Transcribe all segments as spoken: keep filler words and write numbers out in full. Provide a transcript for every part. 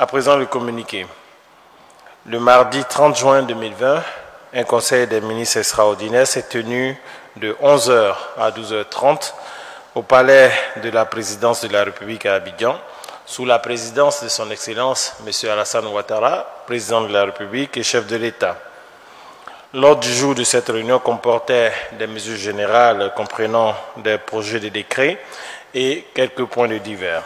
À présent, le communiqué. Le mardi trente juin deux mille vingt, un conseil des ministres extraordinaire s'est tenu de onze heures à douze heures trente au palais de la présidence de la République à Abidjan, sous la présidence de son Excellence M. Alassane Ouattara, président de la République et chef de l'État. L'ordre du jour de cette réunion comportait des mesures générales comprenant des projets de décret et quelques points de divers.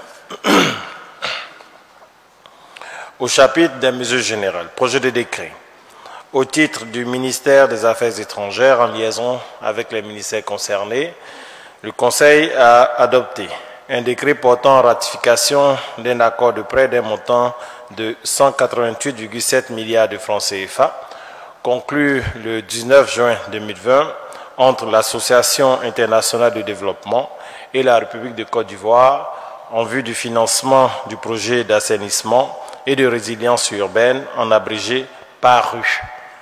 Au chapitre des mesures générales, projet de décret. Au titre du ministère des Affaires étrangères, en liaison avec les ministères concernés, le Conseil a adopté un décret portant ratification d'un accord de prêt d'un montant de cent quatre-vingt-huit virgule sept milliards de francs C F A, conclu le dix-neuf juin deux mille vingt entre l'Association internationale de développement et la République de Côte d'Ivoire en vue du financement du projet d'assainissement et de résilience urbaine, en abrégé PARU.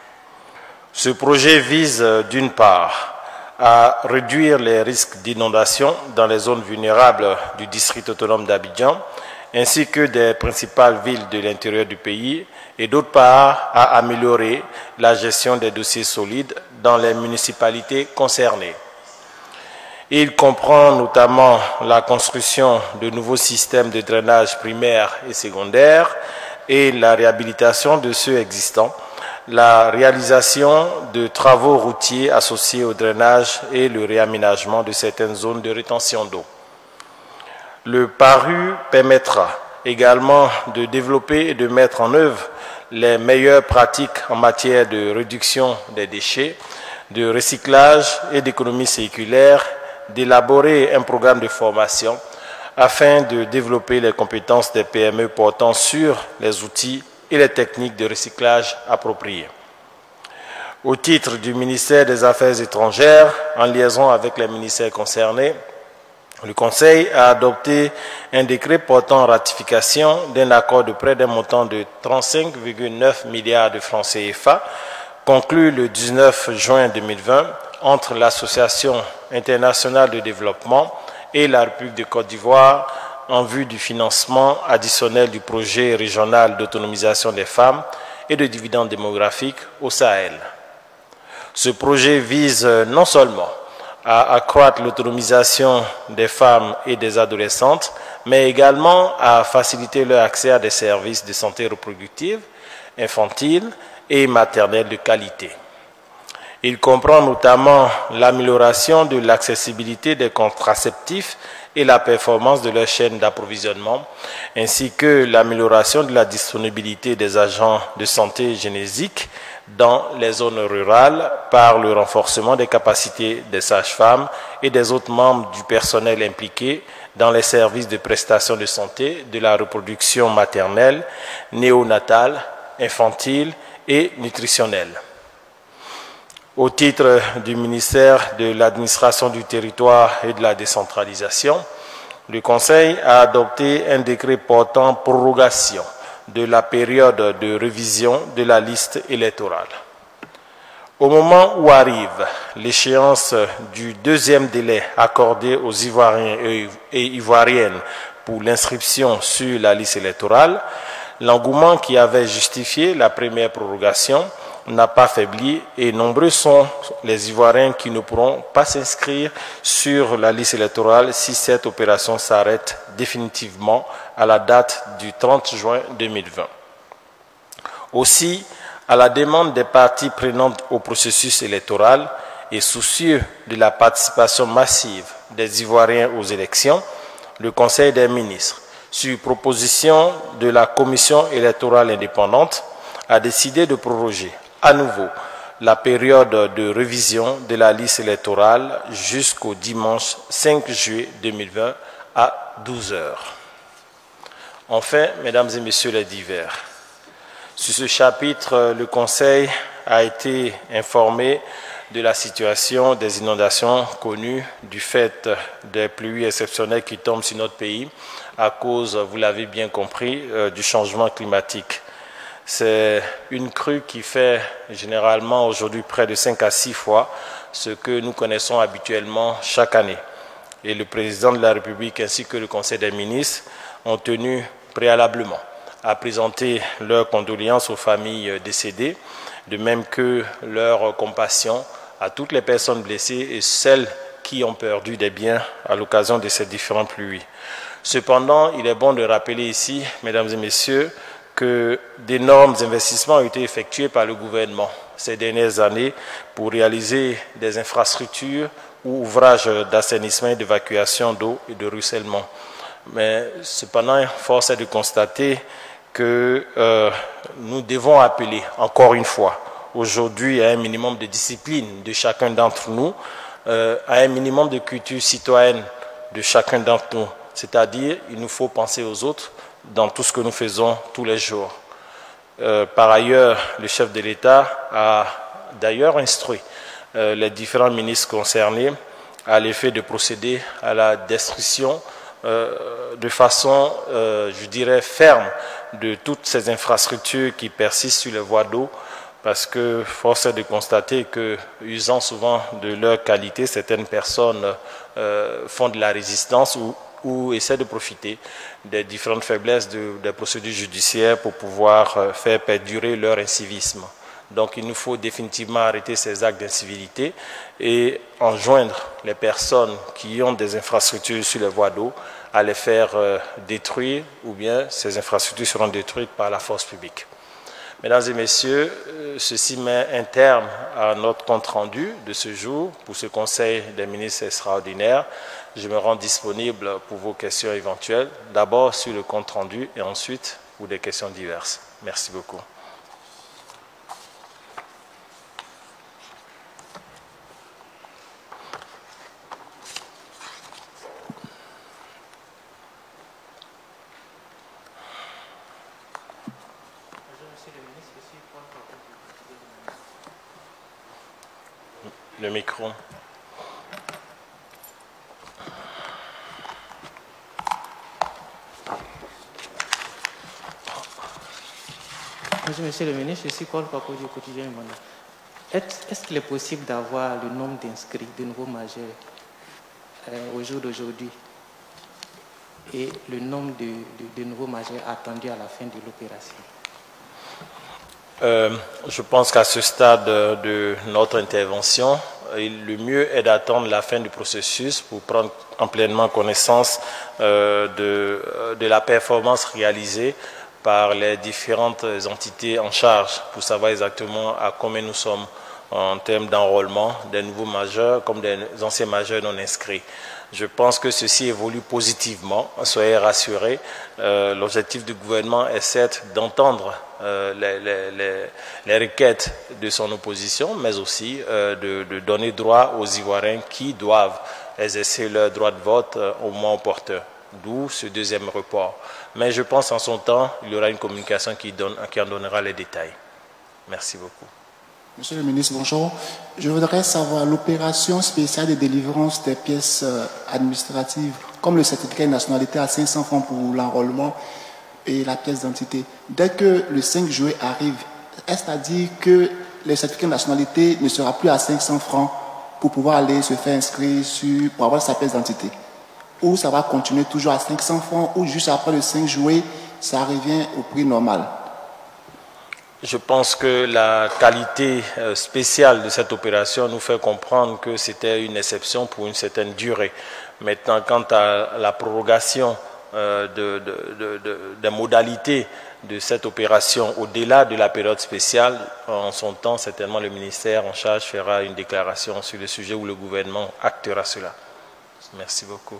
Ce projet vise d'une part à réduire les risques d'inondation dans les zones vulnérables du district autonome d'Abidjan, ainsi que des principales villes de l'intérieur du pays, et d'autre part à améliorer la gestion des dossiers solides dans les municipalités concernées. Il comprend notamment la construction de nouveaux systèmes de drainage primaire et secondaire et la réhabilitation de ceux existants, la réalisation de travaux routiers associés au drainage et le réaménagement de certaines zones de rétention d'eau. Le PARU permettra également de développer et de mettre en œuvre les meilleures pratiques en matière de réduction des déchets, de recyclage et d'économie circulaire, d'élaborer un programme de formation afin de développer les compétences des P M E portant sur les outils et les techniques de recyclage appropriées. Au titre du ministère des Affaires étrangères, en liaison avec les ministères concernés, le Conseil a adopté un décret portant ratification d'un accord de prêt d'un montant de trente-cinq virgule neuf milliards de francs C F A, conclu le dix-neuf juin deux mille vingt entre l'Association internationale de développement et la République de Côte d'Ivoire en vue du financement additionnel du projet régional d'autonomisation des femmes et de dividendes démographiques au Sahel. Ce projet vise non seulement à accroître l'autonomisation des femmes et des adolescentes, mais également à faciliter leur accès à des services de santé reproductive, infantile et maternelle de qualité. Il comprend notamment l'amélioration de l'accessibilité des contraceptifs et la performance de leur chaîne d'approvisionnement, ainsi que l'amélioration de la disponibilité des agents de santé génésique dans les zones rurales par le renforcement des capacités des sages-femmes et des autres membres du personnel impliqués dans les services de prestation de santé, de la reproduction maternelle, néonatale, infantile et nutritionnelle. Au titre du ministère de l'administration du territoire et de la décentralisation, le Conseil a adopté un décret portant prorogation de la période de révision de la liste électorale. Au moment où arrive l'échéance du deuxième délai accordé aux Ivoiriens et Ivoiriennes pour l'inscription sur la liste électorale, l'engouement qui avait justifié la première prorogation n'a pas faibli et nombreux sont les Ivoiriens qui ne pourront pas s'inscrire sur la liste électorale si cette opération s'arrête définitivement à la date du trente juin deux mille vingt. Aussi, à la demande des parties prenantes au processus électoral et soucieux de la participation massive des Ivoiriens aux élections, le Conseil des ministres, sur proposition de la Commission électorale indépendante, a décidé de proroger à nouveau la période de révision de la liste électorale jusqu'au dimanche cinq juillet deux mille vingt à douze heures. Enfin, mesdames et messieurs les divers, sur ce chapitre, le Conseil a été informé de la situation des inondations connues du fait des pluies exceptionnelles qui tombent sur notre pays à cause, vous l'avez bien compris, du changement climatique. C'est une crue qui fait généralement aujourd'hui près de cinq à six fois ce que nous connaissons habituellement chaque année. Et le président de la République ainsi que le Conseil des ministres ont tenu préalablement à présenter leurs condoléances aux familles décédées, de même que leur compassion à toutes les personnes blessées et celles qui ont perdu des biens à l'occasion de ces différentes pluies. Cependant, il est bon de rappeler ici, mesdames et messieurs, que d'énormes investissements ont été effectués par le gouvernement ces dernières années pour réaliser des infrastructures ou ouvrages d'assainissement et d'évacuation d'eau et de ruissellement. Mais cependant, force est de constater que euh, nous devons appeler encore une fois aujourd'hui à un minimum de discipline de chacun d'entre nous, euh, à un minimum de culture citoyenne de chacun d'entre nous. C'est-à-dire, il nous faut penser aux autres dans tout ce que nous faisons tous les jours. Euh, par ailleurs, le chef de l'État a d'ailleurs instruit euh, les différents ministres concernés à l'effet de procéder à la destruction euh, de façon, euh, je dirais, ferme de toutes ces infrastructures qui persistent sur les voies d'eau, parce que force est de constater que, usant souvent de leur qualité, certaines personnes euh, font de la résistance ou ou essaient de profiter des différentes faiblesses de, des procédures judiciaires pour pouvoir euh, faire perdurer leur incivisme. Donc il nous faut définitivement arrêter ces actes d'incivilité et enjoindre les personnes qui ont des infrastructures sur les voies d'eau à les faire euh, détruire, ou bien ces infrastructures seront détruites par la force publique. Mesdames et messieurs, euh, ceci met un terme à notre compte-rendu de ce jour pour ce Conseil des ministres extraordinaire. Je me rends disponible pour vos questions éventuelles, d'abord sur le compte-rendu et ensuite pour des questions diverses. Merci beaucoup. Le micro. Bonjour Monsieur le ministre, je suis Paul Papo du quotidien Mandat. Est-ce qu'il est possible d'avoir le nombre d'inscrits de nouveaux majeurs euh, au jour d'aujourd'hui et le nombre de, de, de nouveaux majeurs attendus à la fin de l'opération? Euh, je pense qu'à ce stade de notre intervention, le mieux est d'attendre la fin du processus pour prendre en pleinement connaissance euh, de, de la performance réalisée par les différentes entités en charge pour savoir exactement à combien nous sommes en termes d'enrôlement des nouveaux majeurs comme des anciens majeurs non inscrits. Je pense que ceci évolue positivement, soyez rassurés. Euh, L'objectif du gouvernement est certes d'entendre euh, les, les, les, les requêtes de son opposition, mais aussi euh, de, de donner droit aux Ivoiriens qui doivent exercer leur droit de vote euh, au moment opportun, d'où ce deuxième report. Mais je pense en son temps, il y aura une communication qui, donne, qui en donnera les détails. Merci beaucoup. Monsieur le ministre, bonjour. Je voudrais savoir l'opération spéciale de délivrance des pièces administratives, comme le certificat de nationalité à cinq cents francs pour l'enrôlement et la pièce d'identité. Dès que le cinq juillet arrive, est-ce à dire que le certificat de nationalité ne sera plus à cinq cents francs pour pouvoir aller se faire inscrire sur, pour avoir sa pièce d'identité? Ou ça va continuer toujours à cinq cents francs, ou juste après le cinq juillet, ça revient au prix normal? Je pense que la qualité spéciale de cette opération nous fait comprendre que c'était une exception pour une certaine durée. Maintenant, quant à la prorogation euh, de, de, de, de, des modalités de cette opération au-delà de la période spéciale, en son temps, certainement le ministère en charge fera une déclaration sur le sujet où le gouvernement actera cela. Merci beaucoup.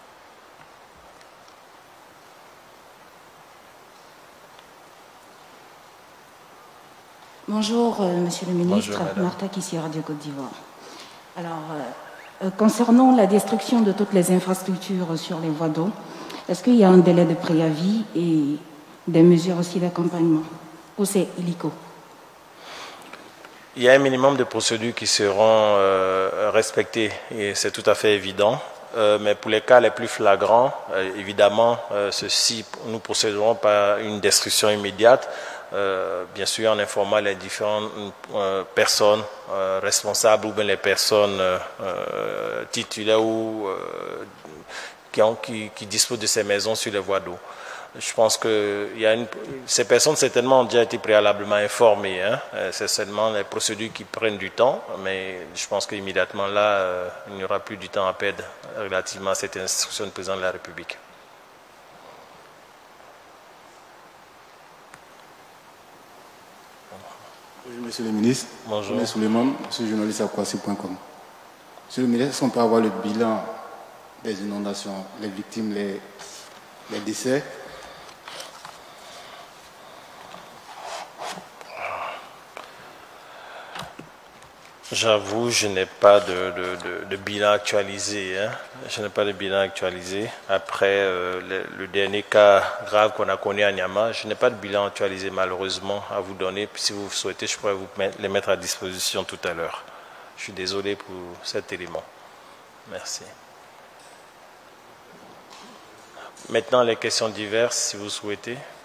Bonjour, euh, Monsieur le ministre. Bonjour, Martha Kissi, Radio Côte d'Ivoire. Alors, euh, euh, concernant la destruction de toutes les infrastructures sur les voies d'eau, est-ce qu'il y a un délai de préavis et des mesures aussi d'accompagnement? Ou c'est illico? Il y a un minimum de procédures qui seront euh, respectées et c'est tout à fait évident. Euh, mais pour les cas les plus flagrants, euh, évidemment, euh, ceci, nous procéderons par une destruction immédiate. Euh, bien sûr en informant les différentes euh, personnes euh, responsables ou bien les personnes euh, euh, titulaires ou euh, qui, ont, qui, qui disposent de ces maisons sur les voies d'eau. Je pense que y a une, ces personnes certainement ont déjà été préalablement informées. Hein. C'est seulement les procédures qui prennent du temps, mais je pense qu'immédiatement là, euh, il n'y aura plus du temps à perdre relativement à cette instruction du président de la République. Bonjour Monsieur le ministre. Bonjour. Monsieur Souleymane, je suis journaliste à Kwasi point com. Monsieur le ministre, est-ce qu'on peut avoir le bilan des inondations, les victimes, les, les décès? J'avoue, je n'ai pas de, de, de, de bilan actualisé. Hein. Je n'ai pas de bilan actualisé. Après euh, le, le dernier cas grave qu'on a connu à Niama, je n'ai pas de bilan actualisé malheureusement à vous donner. Puis si vous souhaitez, je pourrais vous mettre, les mettre à disposition tout à l'heure. Je suis désolé pour cet élément. Merci. Maintenant, les questions diverses, si vous souhaitez.